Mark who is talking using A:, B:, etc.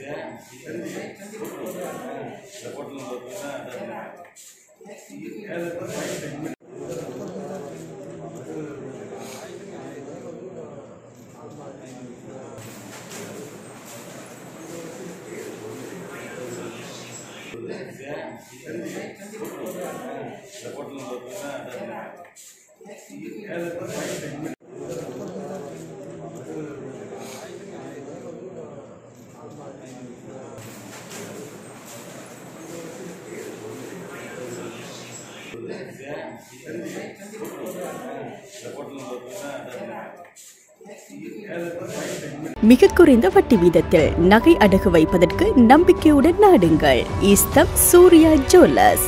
A: மிக குறைந்த வட்டி வீதத்தில் நகை அடகு வைப்பதற்கு நம்பிக்கையுடன் நாடுங்கள் ஈஸ்தம் சூர்யா ஜுவல்லர்ஸ்.